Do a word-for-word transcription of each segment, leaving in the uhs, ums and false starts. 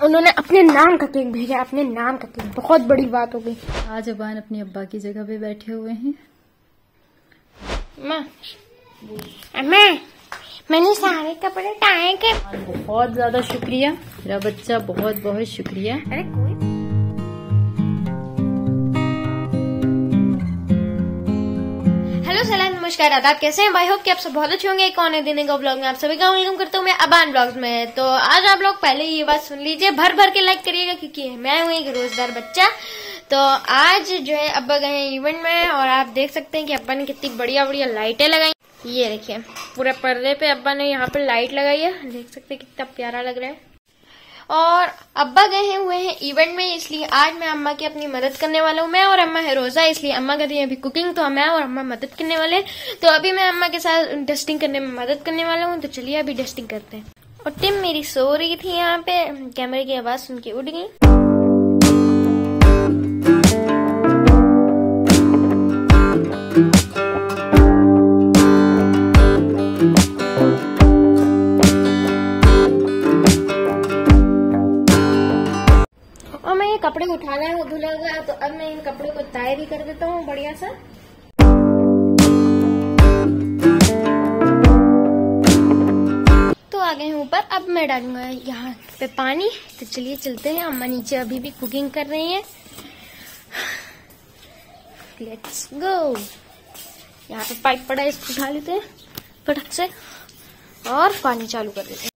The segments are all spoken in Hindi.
उन्होंने अपने नाम का केक भेजा, अपने नाम का केक। बहुत बड़ी बात हो गई। आज अबान अपनी अब्बा की जगह पे बैठे हुए हैं। माँ अम्मा, मैंने सारे कपड़े टाए के। बहुत ज्यादा शुक्रिया मेरा बच्चा, बहुत बहुत शुक्रिया। अरे कोई हेलो सलाम नमस्कार आदाब, कैसे हैं? आई होप कि आप सब बहुत अच्छे होंगे। एक और नए दिन का ब्लॉग में आप सभी का वेलकम करता हूँ मैं अबान ब्लॉग्स में। तो आज आप लोग पहले ये बात सुन लीजिए, भर भर के लाइक करिएगा क्योंकि मैं हूँ एक रोजदार बच्चा। तो आज जो है अब्बा गए हैं इवेंट में और आप देख सकते हैं कि अब्बा ने कितनी बढ़िया बढ़िया लाइटें लगाई। ये देखिए पूरे पर्दे पे अब्बा ने यहाँ पे लाइट लगाई है, देख सकते हैं कितना प्यारा लग रहा है। और अब्बा गए हुए हैं इवेंट में, इसलिए आज मैं अम्मा की अपनी मदद करने वाला हूँ। मैं और अम्मा है रोजा, इसलिए अम्मा कर रही है अभी कुकिंग, तो मैं और अम्मा मदद करने वाले। तो अभी मैं अम्मा के साथ डस्टिंग करने में मदद करने वाला हूँ। तो चलिए अभी डस्टिंग करते हैं। और टिम मेरी सो रही थी यहाँ पे, कैमरे की आवाज सुन के उठ गई। कपड़े उठाना है, वो धुला हुआ है, तो अब मैं इन कपड़ों को तय भी कर देता हूँ बढ़िया सा। तो आ गए हैं ऊपर, अब मैं डालूंगा यहाँ पे पानी। तो चलिए चलते हैं। अम्मा नीचे अभी भी कुकिंग कर रही हैं। Let's go. यहाँ पे पाइप पड़ा है, इसको उठा लेते हैं फटक से और पानी चालू कर देते हैं।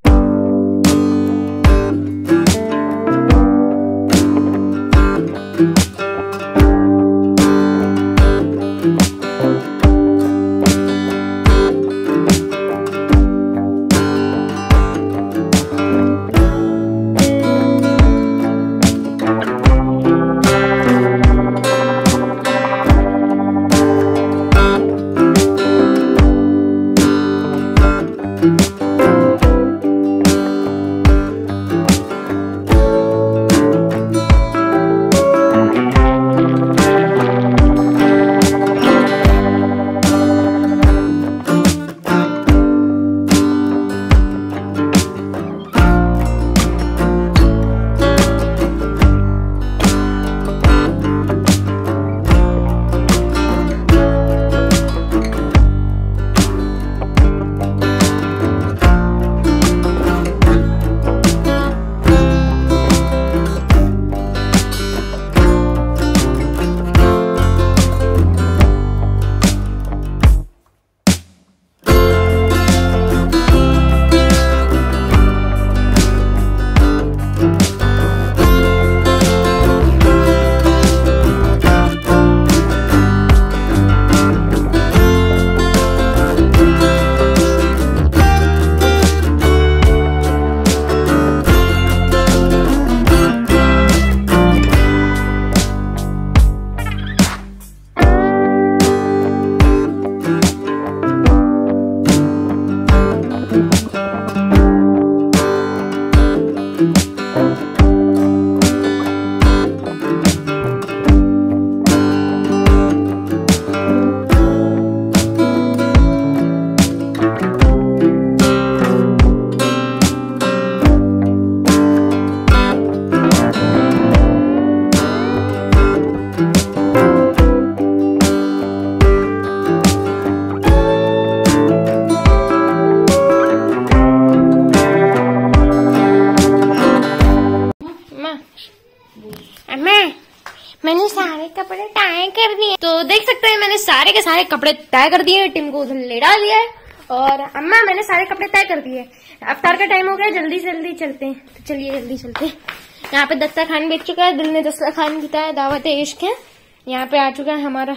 मैंने सारे कपड़े टाई कर दिए। तो देख सकते हैं मैंने सारे के सारे कपड़े तय कर दिए। टिम को उधर ले डाल दिया है। और अम्मा मैंने सारे कपड़े तय कर दिए। अफ्तार का टाइम हो गया, जल्दी से जल्दी चलते हैं। तो चलिए जल्दी चलते हैं। यहाँ पे दस्तरखान बेच चुका है, दिल ने दस्तरखान किया है, दावत इश्क है। यहाँ पे आ चुका है हमारा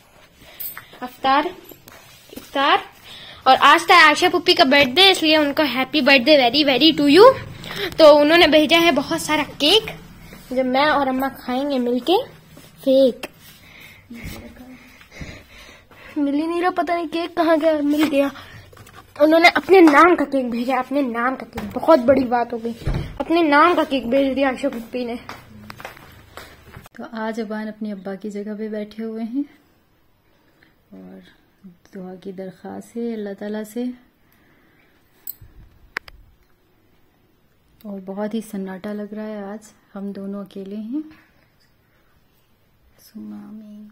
अफ्तार इफ्तार। और आज था आयशा पुप्पी का बर्थडे, इसलिए उनका happy birthday very very to you. तो उन्होंने भेजा है बहुत सारा केक, जब मैं और अम्मा खाएंगे मिलके। फेक मिल ही नहीं रहा, पता नहीं केक कहाँ गया। मिल गया। उन्होंने अपने नाम का केक भेजा, अपने नाम का केक। बहुत बड़ी बात हो गई, अपने नाम का केक भेज दिया आयशा पुप्पी ने। तो आज अबान अपनी अब्बा की जगह पे बैठे हुए हैं और दुआ की दरख्वास्त है अल्लाह ताला से और बहुत ही सन्नाटा लग रहा है। आज हम दोनों अकेले हैं। सुमामी।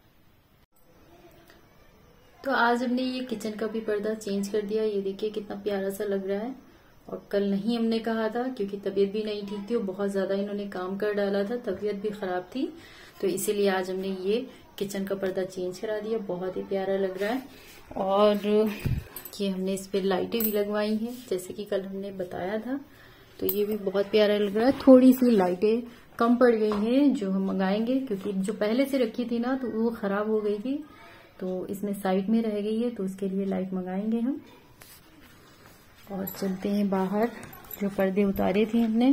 तो आज हमने ये किचन का भी पर्दा चेंज कर दिया। ये देखिए कितना प्यारा सा लग रहा है। और कल नहीं हमने कहा था क्योंकि तबीयत भी नहीं ठीक थी और बहुत ज्यादा इन्होंने काम कर डाला था, तबीयत भी खराब थी, तो इसीलिए आज हमने ये किचन का पर्दा चेंज करा दिया। बहुत ही प्यारा लग रहा है। और ये हमने इस पे लाइटें भी लगवाई हैं जैसे कि कल हमने बताया था, तो ये भी बहुत प्यारा लग रहा है। थोड़ी सी लाइटें कम पड़ गई हैं जो हम मंगाएंगे, क्योंकि जो पहले से रखी थी ना तो वो खराब हो गई थी, तो इसमें साइड में रह गई है, तो उसके लिए लाइट मंगाएंगे हम। और चलते हैं बाहर। जो पर्दे उतारे थे हमने,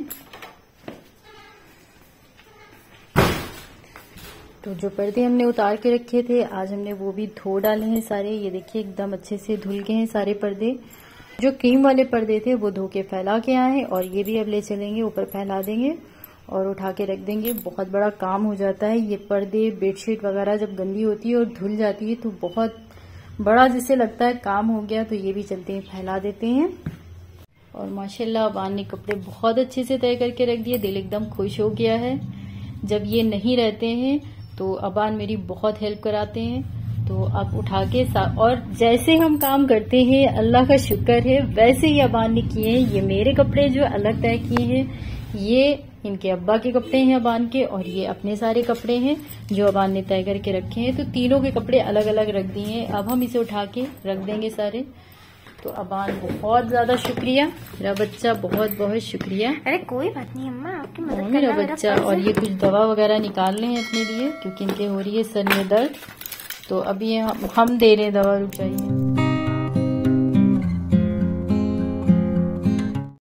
तो जो पर्दे हमने उतार के रखे थे आज हमने वो भी धो डाले हैं सारे। ये देखिए एकदम अच्छे से धुल गए हैं सारे पर्दे। जो क्रीम वाले पर्दे थे वो धो के फैला के आए, और ये भी अब ले चलेंगे ऊपर, फैला देंगे और उठा के रख देंगे। बहुत बड़ा काम हो जाता है ये पर्दे बेडशीट वगैरह जब गंदी होती है और धुल जाती है तो बहुत बड़ा जिसे लगता है काम हो गया। तो ये भी चलते हैं फैला देते हैं। और माशाल्लाह अबान ने कपड़े बहुत अच्छे से तय करके रख दिए। दिल एकदम खुश हो गया है। जब ये नहीं रहते हैं तो अबान मेरी बहुत हेल्प कराते हैं। तो अब उठा के और जैसे हम काम करते हैं अल्लाह का शुक्र है वैसे ही अबान ने किए हैं। ये मेरे कपड़े जो अलग तय किए हैं, ये इनके अब्बा के कपड़े हैं अबान के, और ये अपने सारे कपड़े हैं जो अबान ने तय करके रखे हैं। तो तीनों के कपड़े अलग अलग रख दिए हैं। अब हम इसे उठा के रख देंगे सारे। तो अबान बहुत ज्यादा शुक्रिया, मेरा बच्चा बहुत बहुत शुक्रिया। अरे कोई बात नहीं अम्मा, आपकी मदद करना मेरा बच्चा। और ये कुछ दवा वगैरह निकाल रहे हैं अपने लिए क्योंकि इनके हो रही है सर में दर्द, तो अभी हम दे रहे हैं दवा। रुक जाइए।